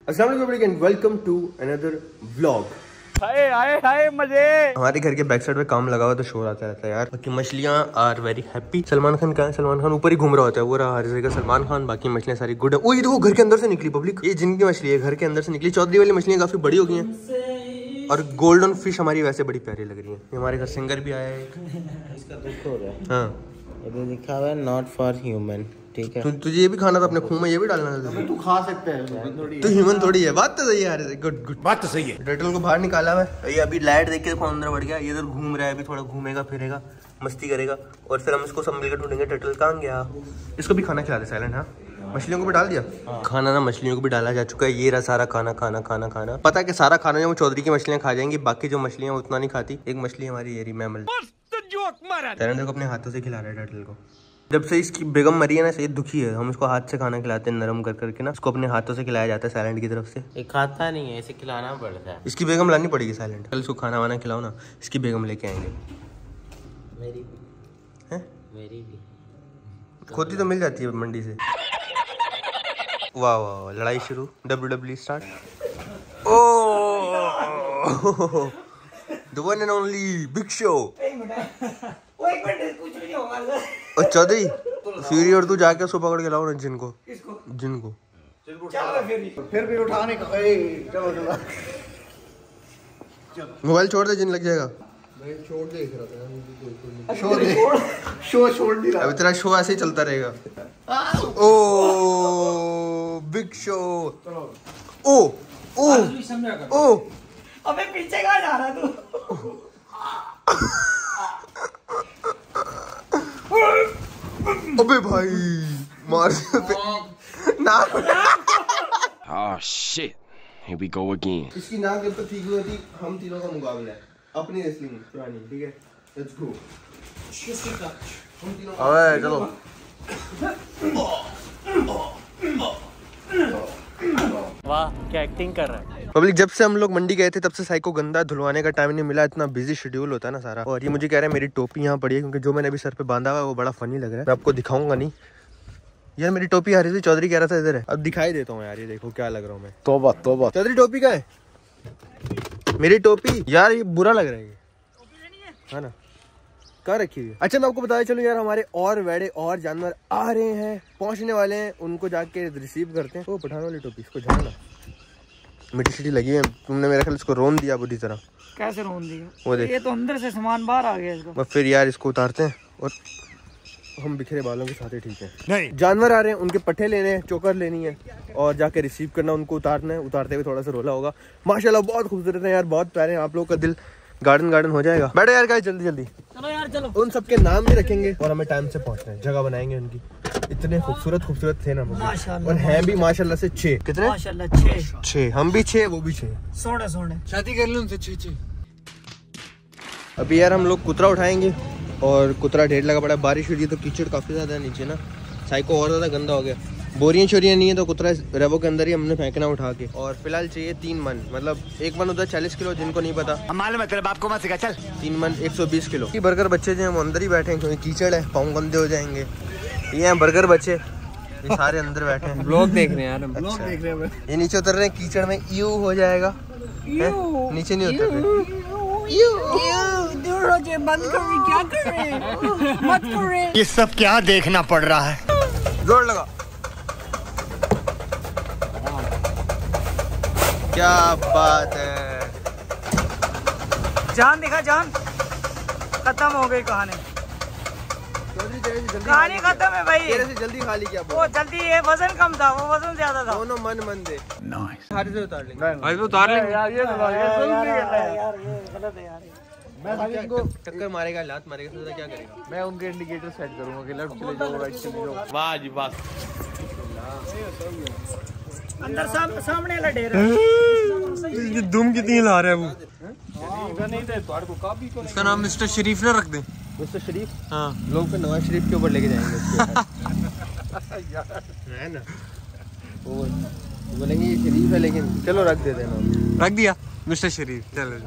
अस्सलाम वालेकुम and welcome to another vlog. Hi मजे। हमारे घर के बैक साइड में काम लगा हुआ तो शोर आता रहता है यार। बाकी मछलियाँ are very happy. Salman Khan कहाँ है? सलमान खान ऊपर ही घूम रहा होता है। वो रहा हर जगह सलमान खान। बाकी मछलियाँ सारी गुड है। ओ ये देखो घर के अंदर से निकली पब्लिक। ये जिनकी मछली है घर के अंदर से निकली। चौधरी वाली मछलियाँ काफी बड़ी हो गई हैं और गोल्डन फिश हमारी वैसे बड़ी प्यारी लग रही है। हमारे घर सिंगर भी आया है। इसका दुख हो रहा है। हाँ ये लिखा हुआ है नॉट फॉर ह्यूमन। ठीक है तुझे ये भी खाना था अपने खूह में, ये भी डालना था। तू खा सकते हैं, तो ह्यूमन थोड़ी है। बात तो सही है यार। गुड गुड बात तो सही है। टर्टल को बाहर निकाला है। ये अभी लाइट देख के देखो अंदर बढ़ गया। ये इधर घूम रहा है। अभी थोड़ा घूमेगा फिरेगा मस्ती करेगा और फिर हम इसको सब मिलकर ढूंढेंगे टर्टल कहाँ गया। इसको भी खाना खिला दे साइलेंट। हाँ मछलियों को भी डाल दिया खाना ना। मछलियों को भी डाला जा चुका है। ये रहा सारा खाना खाना खाना खाना। पता है कि सारा खाना जो वो चौधरी की मछलियाँ खा जाएंगी। बाकी जो मछलियाँ उतना नहीं खाती। एक मछली हमारी ये रही मैमल। को अपने हाथों से खिला रहा है टर्टल को। जब से इसकी बेगम मरी है ना ये दुखी है। हम इसको हाथ से खाना खिलाते हैं नरम कर करके ना। इसको अपने हाथों से खिलाया जाता है साइलेंट की तरफ से। ये खाता नहीं है, इसे खिलाना पड़ता है। इसकी बेगम लानी पड़ेगी साइलेंट। कल इसको खाना वाना खिलाओ ना। इसकी बेगम लेके आएंगे। मेरी भी हैं? मेरी भी खोती तो मिल जाती है मंडी से। वाह वाह लड़ाई शुरू। WWE start. Oh the one and only big show. और चौधरी फ्यूरी और तू जाके उसको पकड़ के लाओ ना जिनको। जिनको फिर भी उठाने का। चलो मोबाइल छोड़ दे जिन लग जाएगा। छोड़ देख रहा था। शो नहीं रहा। अभी तेरा शो ऐसे ही चलता रहेगा। ओ बिग शो। ओ ओ ओ अबे पीछे कहाँ जा रहा तू? अबे भाई मार ना। Oh shit. Here we go again. इसकी नाक जब तक ठीक नहीं होती हम तीनों का मुकाबला है अपनी रेसलिंग पुरानी। ठीक है लेट्स गो। अबे चलो। वाह क्या एक्टिंग कर रहा है। पब्लिक जब से हम लोग मंडी गए थे तब से साइको गंदा धुलवाने का टाइम नहीं मिला। इतना बिजी शेड्यूल होता है ना सारा। और ये मुझे कह रहा है मेरी टोपी यहाँ पड़ी है क्योंकि जो मैंने अभी सर पे बांधा हुआ है वो बड़ा फनी लग रहा है। मैं आपको दिखाऊंगा नहीं यार। मेरी टोपी आ रही थी। चौधरी कह रहा था इधर है। अब दिखाई देता हूँ यार। ये देखो क्या लग रहा हूँ मैं। तौबा तौबा। चौधरी टोपी का है मेरी टोपी यार। ये बुरा लग रहा है ये है ना। कहाँ रखी हुई है? अच्छा मैं आपको बताया चलो यार हमारे और वेड़े और जानवर आ रहे हैं पहुंचने वाले हैं। उनको जाके रिसीव करते हैं। वो पठान वाली टोपी इसको जाना मिट्टी शिट्टी लगी है। तुमने मेरे ख्याल इसको रोन दिया बुरी तरह। कैसे रोन दिया? वो देख ये तो अंदर से सामान बाहर आ गया इसको। बस फिर यार इसको उतारते हैं और हम बिखरे बालों के साथ ही ठीक है। नहीं जानवर आ रहे हैं उनके पट्टे लेने हैं चोकर लेनी है और जाके रिसीव करना उनको उतारना है। उतारते हुए थोड़ा सा रोला होगा। माशाल्लाह बहुत खूबसूरत है यार। बहुत प्यारे हैं। आप लोगों का दिल गार्डन हो जाएगा। बैठो यार गाइस जल्दी जल्दी। चलो यार चलो। उन सबके नाम भी रखेंगे और हमें टाइम से पहुंचना है। जगह बनाएंगे उनकी। इतने खूबसूरत थे ना माशाल्लाह। और हैं भी माशाल्लाह से 6। कितने? माशाल्लाह 6। हम भी 6 वो भी 6। सोने शादी कर लो उनसे। 6 अभी यार हम लोग कुतरा उठाएंगे और कुतरा ढेर लगा पड़ा है। बारिश हो रही है तो कीचड़ काफी ज्यादा है नीचे ना। साइको और ज्यादा गंदा हो गया। बोरियां चोरियां नहीं है तो कुतरा रेवो के अंदर ही हमने फेंकना उठा के। और फिलहाल चाहिए 3 मन। मतलब 1 मन उधर 40 किलो जिनको नहीं पता। मालूम है तेरे बाप को मत सिखा। चल 3 मन 120 किलो। बर्गर बच्चे जो हम अंदर ही बैठे हैं क्योंकि कीचड़ है पाँव गंदे हो जाएंगे। ये हैं बर्गर बच्चे। ये सारे अंदर बैठे हैं। ब्लॉग देख रहे हैं यार। ब्लॉग देख रहे हैं। ये नीचे उतर रहे हैं कीचड़ में। यू हो जाएगा। नीचे नहीं उतर रहे। बंद कर। क्या कर रहे हैं? मत करे। ये सब क्या देखना पड़ रहा है। जोर लगा। क्या बात है। जान दिखा जान। खत्म हो गई कहानी। कहानी खत्म है भाई। तेरे से जल्दी खा ली क्या? वो जल्दी ये वजन कम था वो वजन ज्यादा था। दोनों मन दे। हाथ से उतार लेंगे। यार ये गलत है यार। मैं टक्कर मारेगा लात मारेगा तो क्या करेगा? मैं उनके इंडिकेटर सेट करूंगा कि लेफ्ट चले जाओ राइट चले जाओ। वाह जी वाह। अंदर सामने लड़े रहे। ये दुम कितनी ला रहा है वो। इसका नाम मिस्टर शरीफ ना रख दे। मिस्टर शरीफ। हाँ लोग फिर नवाज शरीफ के ऊपर लेके जाएंगे है ना। वो बोलेंगे ये शरीफ है लेकिन चलो रख देते हैं। रख दिया मिस्टर शरीफ। चलो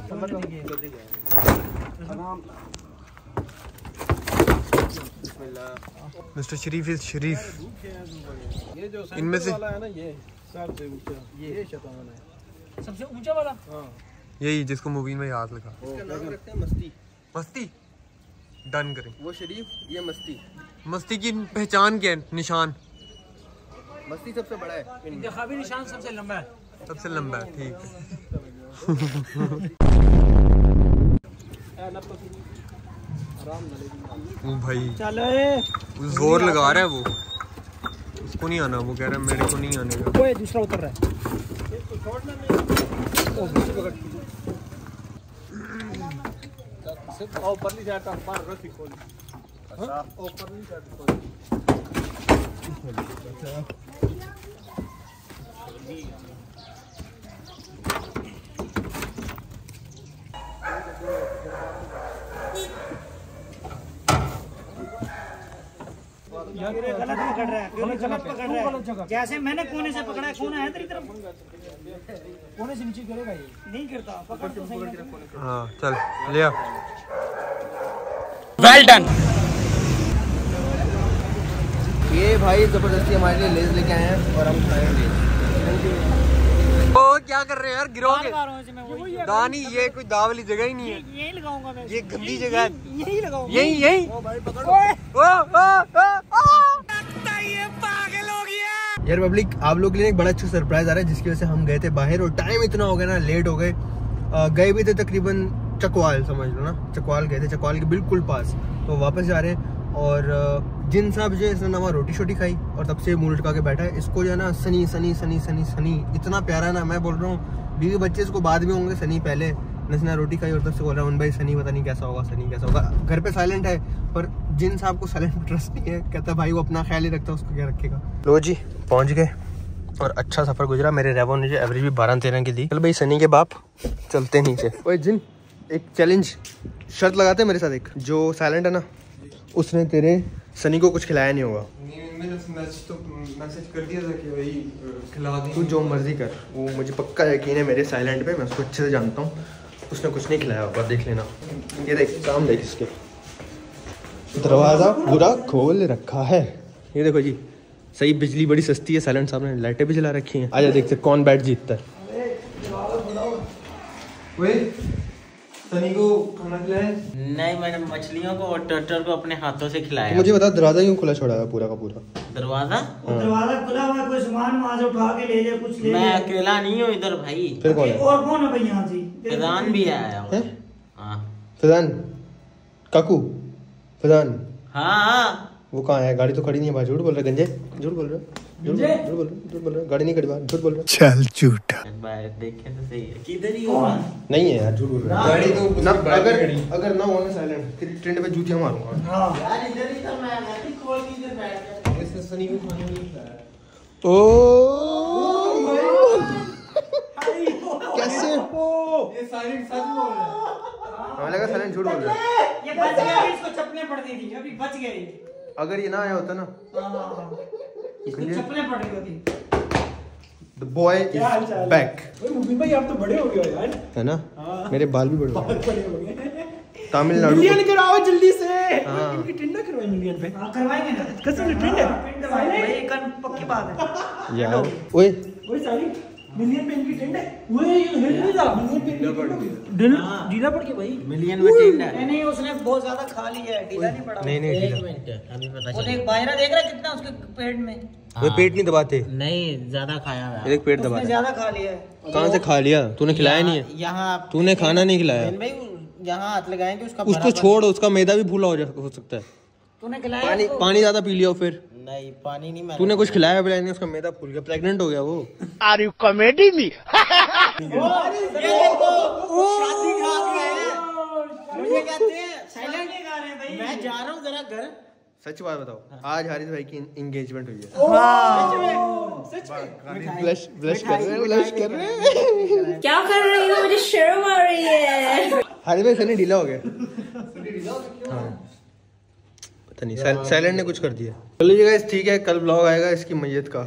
मिस्टर शरीफ इज शरीफ। ये जो इनमें से वाला है ना ये सबसे ऊंचा वाला। यही जिसको मूवी में याद लगा। इसका नाम रखते हैं मस्ती। मस्ती डन करें। वो शरीफ, ये मस्ती। मस्ती की पहचान क्या है? निशान मस्ती सबसे बड़ा है। इंतखाबी निशान सबसे लंबा है। सबसे लंबा है, ठीक है। वो भाई चलो वो जोर लगा रहा है, वो उसको नहीं आना, वो कह रहा है मेरे को नहीं आने का। कोई दूसरा उतर रहा है। ऊपरली साइड का पार रस्सी खोल। हां ऊपरली साइड खोल। गलत पकड़ रहा है, गलत पकड़ रहा है। जैसे मैंने कोने से पकड़ा है, कोना है तेरी तरफ, कोने से नीचे गिरेगा ये। नहीं गिरता, पकड़ तो सही है। हाँ चल ले आ। Well done. ये भाई जबरदस्ती हमारे लिए लेज लेके आए हैं और हम खाएंगे। ओ क्या कर रहे हैं यार, गिरोगे? दानी, ये कोई दाव वाली जगह ही नहीं है। यही लगाऊंगा मैं, ये गंदी जगह है। यही लगाऊंगा। यही ओ भाई पकड़ो। यार पब्लिक, आप लोग के लिए एक बड़ा अच्छा सरप्राइज आ रहा है, जिसकी वजह से हम गए थे बाहर और टाइम इतना हो गया ना, लेट हो गए। गए भी थे तकरीबन चकवाल, समझ लो ना, चकवाल गए थे, चकवाल के बिल्कुल पास। तो वापस जा रहे हैं और जिन साहब जो है इसने नवा रोटी शोटी खाई और तब से मुंह लटका के बैठा है। इसको जो है ना सनी सनी सनी सनी सनी इतना प्यारा ना, मैं बोल रहा हूँ बीवी बच्चे इसको बाद में होंगे, सनी पहले नसना रोटी खाई और तब से बोल रहा हूँ भाई सनी पता नहीं कैसा होगा, सनी कैसा होगा। घर पे साइलेंट है, पर जिन साहब को साइलेंट में ट्रस्ट नहीं है, कहता भाई वो अपना ख्याल ही रखता है, उसको क्या रखेगा। लो जी पहुँच गए और अच्छा सफर गुजरा। मेरे रेवो ने जो एवरेज भी 12-13 की दी। चल भाई सनी के बाप चलते नीचे। ओए जिन, एक चैलेंज शर्त लगाते मेरे साथ, एक जो साइलेंट है ना उसने तेरे सनी को कुछ खिलाया नहीं होगा। मैंने मैसेज कर दिया था कि भाई खिला दी। तू जो मर्जी कर, वो मुझे पक्का यकीन है मेरे साइलेंट पे, मैं उसको अच्छे से जानता हूँ, उसने कुछ नहीं खिलाया होगा। देख लेना, ये देख काम देख, इसके दरवाज़ा पूरा खोल रखा है। ये देखो जी, सही बिजली बड़ी सस्ती है, साइलेंट साहब ने लाइटें भी जला रखी हैं। आजा देखते कौन बैट जीतता है। सनी को खाना खिलाया? नहीं, मैंने मछलियों को और टर्टल को अपने हाथों से खिलाया। मुझे बता दरवाज़ा क्यों खुला छोड़ा है पूरा का पूरा? दरवाजा दरवाजा खुला हुआ है, कोई सामान वहां से उठा के ले जाए, कुछ ले मैं जाए। अकेला नहीं हूँ इधर भाई, फिर कौन है? और कौन है भाई यहाँ से? फैजान भी आया हैं? हाँ फैजान काकू, फैजान हाँ। वो कहाँ है? गाड़ी तो खड़ी नहीं है भाई, झूठ बोल रहे गंजे, झूठ बोल रहे, झूठ बोल रहे, गाड़ी नहीं खड़ी बाहर, झूठ बोल रहे। चल झूठा। एक बार देखे तो सही है, किधर ही हो? नहीं है यार, झूठ बोल रहे। गाड़ी तो ना, अगर ना होना साइलेंट, फिर ट्रेंड पे जूतियां मारूंगा। हाँ यार इधर ही तो मैं खोल के इधर बैठ गया। इसने सनी को खाना नहीं खिलाया। ओ कैसे? ये साइलेंट सच बोल रहा है। हमें लगा साइलेंट झूठ बोल रहा है। ये बच गया, इसको चप्पलें पड़ गई थी, अभी बच गया ये। अगर ये ना आया होता ना, इसको चप्पलें पड़ गई होती। The boy is back. Mubeen भाई आप तो बड़े हो गए हो यार। है ना? मेरे बाल भी बड़े हो गए। बड़े हो गए। तमिलनाडु मिलियन कराओ जल्दी से। हाँ। इनकी टिंडा करवाए मिलियन पे। हाँ करवाएंगे ना, कसम से टिंडा। पिंड दबाएंगे भाई, कन पक्की बात है। यार ओए ओए सारी मिलियन पे इनकी टिंडा है। ओए ये हिल नहीं रहा। मिलियन पे ढीला पड़ गया भाई। मिलियन में टेंडा है। नहीं उसने बहुत ज्यादा खा लिया है, ढीला नहीं पड़ा। नहीं एक ढीला। मिनट अभी पता वो चला। देख बायरा देख रहा है कितना उसके पेट में, वे पेट नहीं दबाते, नहीं ज्यादा खाया हुआ है। ये देख पेट उसने दबाते। ज्यादा खा लिया है। कहाँ से खा लिया? तूने खिलाया नहीं है? यहाँ तूने खाना नहीं खिलाया। भाई यहाँ हाथ लगाएंगे उसका उसको बराबर- छोड़, उसका मैदा भी फूला हो सकता है। तूने खिलाया पानी उसको? पानी ज्यादा पी लिया फिर। नहीं पानी नहीं। तूने कुछ खिलाया पिलाया नहीं, उसका मैदा फूल गया, प्रेग्नेंट हो गया वो। Are you comedy me? ये देखो शादी खा के आए हैं। मुझे कहते हैं साइलेंट खा रहे हैं भाई। मैं जा रहा हूँ जरा घर। सच बात बताओ, आज हारिस भाई की एंगेजमेंट हुई है। ब्लश ब्लश कर रहे हैं, ब्लश कर रहे हैं। क्या कर रही हो? मुझे शर्म आ रही है। हारिस भाई सनी ढीला हो गया। हाँ पता नहीं, साइलेंट ने कुछ कर दिया। चलो जी गाइस ठीक है, कल ब्लॉग आएगा इसकी मैयत का।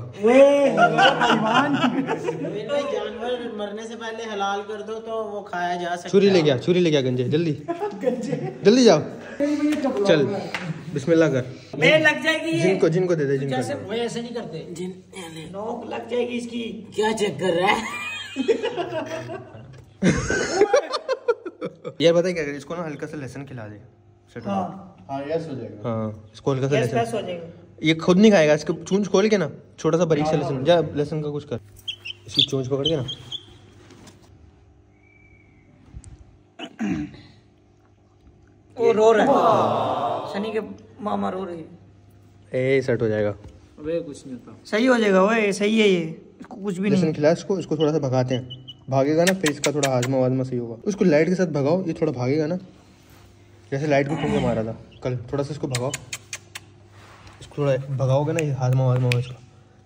जानवर मरने से पहले हलाल कर दो तो वो खाया जा सकता है। छुरी ले गया गंजे, जल्दी जल्दी जाओ। चल बिस्मिल्लाह कर। मैं लग जाएगी ये। जिनको दे दे जिनको। जैसे वो ऐसे नहीं करते, नोक लग जाएगी इसकी। क्या चेक कर रहा है? यार बताए क्या, इसको ना हल्का सा लहसुन खिला दे। हाँ यस हो जाएगा। हाँ इसको हल्का सा गैस लहसुन, हो जाएगा। ये खुद नहीं खाएगा, इसको चूंच खोल के ना छोटा सा बारीक सा लहसुन, जा लहसुन का कुछ कर, इसकी चूंच पकड़ के ना। वो रो रहा है, सनी के मामा रो रही है। ए सेट हो जाएगा, वे कुछ नहीं होता। सही हो जाएगा, वो सही है ये, इसको कुछ भी नहीं। लहसुन खिला इसको थोड़ा सा भगाते हैं, भागेगा ना फिर इसका थोड़ा हाजमा वाजमा सही होगा। उसको लाइट के साथ भगाओ, ये थोड़ा भागेगा ना, जैसे लाइट को ठुमके मारा था कल। थोड़ा सा इसको भगाओ, इसको थोड़ा भगाओगे ना, ये हाजमा वाजमा होगा इसका।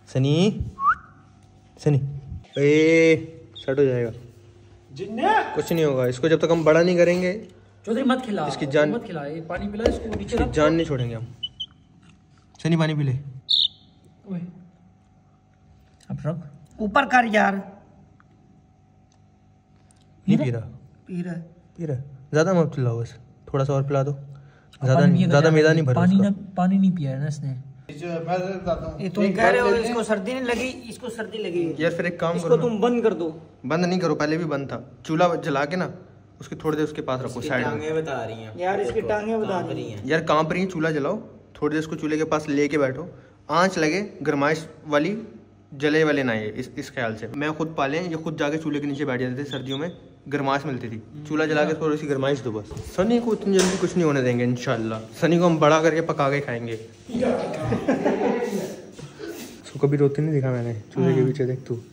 सनी ए सेट हो जाएगा, कुछ नहीं होगा इसको जब तक हम बड़ा नहीं करेंगे। चौधरी मत खिला, इसकी जान मत खिला, ये पानी पिला इसको, नीचे रख। जान नहीं छोड़ेंगे हम। सनी पानी पी ले, अब रख ऊपर कर यार। नहीं पी रहा, पी रहा है। पी रहा, ज्यादा मत पिलाओ, बस थोड़ा सा और पिला दो, ज्यादा मैदा नहीं भरा उसका। पानी नहीं पिया है ना इसने। ये तुम कह रहे हो इसको सर्दी नहीं लगी, इसको सर्दी लगी है। यार फिर एक काम इसको करो, तुम बंद कर दो। बंद नहीं करो, पहले भी बंद था। चूल्हा जला के ना उसके थोड़ी देर उसके पास रखो साइड में। बता रही हैं यार इसकी टांगे बता रही हैं यार कांप रही है, चूल्हा जलाओ, थोड़ी देर उसको चूल्हे के पास लेके बैठो, आंच लगे, गरमाइश वाली, जले वाले ना ये, इस ख्याल से। मैं खुद पाले, ये खुद जाके चूल्हे के नीचे बैठ जाते थे, सर्दियों में गरमाइश मिलती थी, चूल्हा जला के थोड़ी सी गरमाइश दो बस। सनी को इतनी जल्दी कुछ नहीं होने देंगे इंशाल्लाह, सनी को हम बड़ा करके पका के खाएंगे। इसको कभी रोते नहीं देखा मैंने, चूल्हे के पीछे देख तू।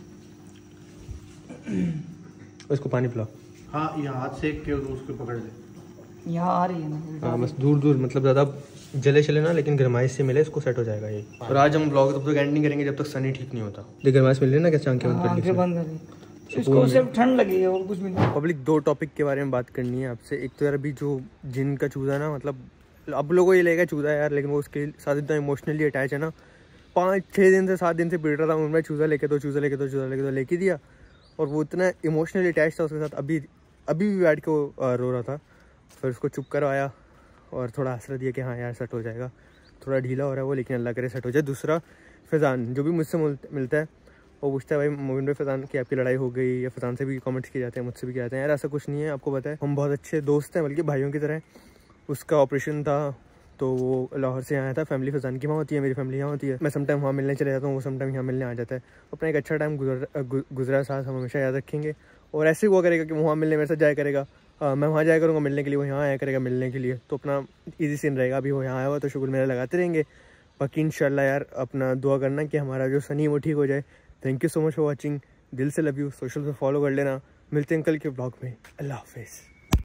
इसको पानी पिलाओ। हाँ ये हाथ सेक के उसको पकड़ ले। यहाँ आ रही है ना। हाँ बस दूर दूर, मतलब ज़्यादा जले चले ना, लेकिन गरमाइश से मिले, इसको सेट हो जाएगा ये। और आज हम ब्लॉग तब तक एंड नहीं करेंगे जब तक सनी ठीक नहीं होता। देख गरमाइश मिल रही है ना, कैसे आंखें बंद कर ली, बंद कर, इसको सिर्फ ठंड लगी है और कुछ भी नहीं। पब्लिक 2 टॉपिक के बारे में बात करनी है आपसे। एक तो यार अभी जो जिन का चूजा ना, मतलब अब लोगों को ये लगेगा चूजा यार, लेकिन वो उसके साथ इतना इमोशनली अटैच है ना। 5-6 दिन से 7 दिन से पीट रहा था उनमें, चूजा लेके दो, चूजा लेके दो, चूजा लेके दो, लेके दिया। और वो इतना इमोशनली अटैच था उसके साथ, अभी भी बैठ के वो रो रहा था। फिर उसको चुप करवाया और थोड़ा आसरा दिया कि हाँ यार सेट हो जाएगा। थोड़ा ढीला हो रहा है वो, लेकिन अल्लाह करे सेट हो जाए। दूसरा फैज़ान, जो भी मुझसे मिलता है वो पूछता है भाई मोमिन भाई फैज़ान की आपकी लड़ाई हो गई, या फैज़ान से भी कमेंट्स किए जाते हैं, मुझसे भी किए जाते हैं। यार ऐसा कुछ नहीं है, आपको पता है हम बहुत अच्छे दोस्त हैं, बल्कि भाइयों की तरह। उसका ऑपरेशन था तो वो लाहौर से आया था, फैमिली फैज़ान की वहाँ होती है, मेरी फैमिली यहाँ होती है। मैं समटाइम वहाँ मिलने चले जाता हूँ, वो समटाइम यहाँ मिलने आ जाता है। अपना एक अच्छा टाइम गुजरा साथ हम हमेशा याद रखेंगे। और ऐसे हुआ करेगा कि वो वहाँ मिलने मेरे साथ जाया करेगा, मैं वहाँ जाया करूँगा मिलने के लिए, वो यहाँ आया करेगा मिलने के लिए। तो अपना ईजी सीन रहेगा। अभी वो यहाँ आया हुआ तो शुक्र मेरा लगाते रहेंगे। बाकी इंशाल्लाह यार अपना दुआ करना कि हमारा जो सनी वो ठीक हो जाए। Thank you so much for watching, दिल से लव यू। सोशल पे फॉलो कर लेना। मिलते हैं कल के ब्लॉग में। अल्लाह हाफिज़।